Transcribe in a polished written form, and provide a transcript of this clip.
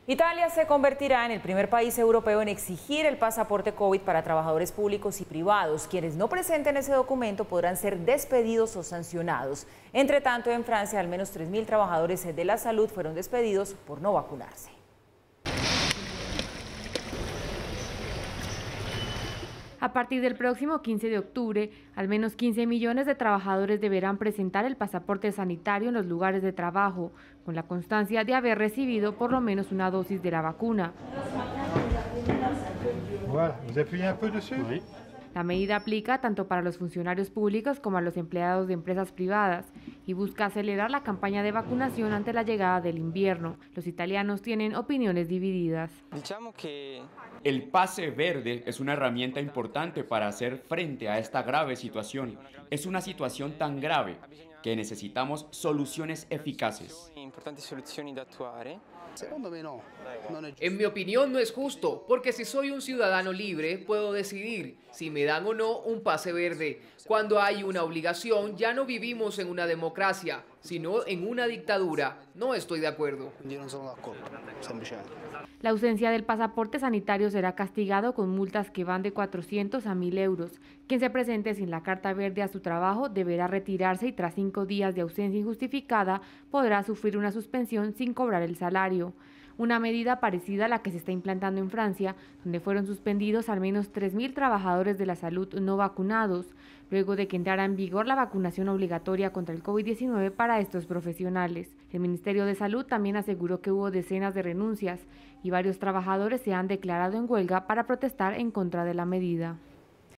Italia se convertirá en el primer país europeo en exigir el pasaporte COVID para trabajadores públicos y privados. Quienes no presenten ese documento podrán ser despedidos o sancionados. Entre tanto, en Francia, al menos 3.000 trabajadores de la salud fueron despedidos por no vacunarse. A partir del próximo 15 de octubre, al menos 15 millones de trabajadores deberán presentar el pasaporte sanitario en los lugares de trabajo, con la constancia de haber recibido por lo menos una dosis de la vacuna. La medida aplica tanto para los funcionarios públicos como a los empleados de empresas privadas y busca acelerar la campaña de vacunación ante la llegada del invierno. Los italianos tienen opiniones divididas. El pase verde es una herramienta importante para hacer frente a esta grave situación. Es una situación tan grave que necesitamos soluciones eficaces. En mi opinión no es justo, porque si soy un ciudadano libre puedo decidir si me dan o no un pase verde. Cuando hay una obligación ya no vivimos en una democracia, sino en una dictadura. No estoy de acuerdo. La ausencia del pasaporte sanitario será castigado con multas que van de 400 a 1.000 euros. Quien se presente sin la carta verde a su trabajo deberá retirarse y tras 5 días de ausencia injustificada podrá sufrir una suspensión sin cobrar el salario. Una medida parecida a la que se está implantando en Francia, donde fueron suspendidos al menos 3.000 trabajadores de la salud no vacunados, luego de que entrara en vigor la vacunación obligatoria contra el COVID-19 para estos profesionales. El Ministerio de Salud también aseguró que hubo decenas de renuncias y varios trabajadores se han declarado en huelga para protestar en contra de la medida.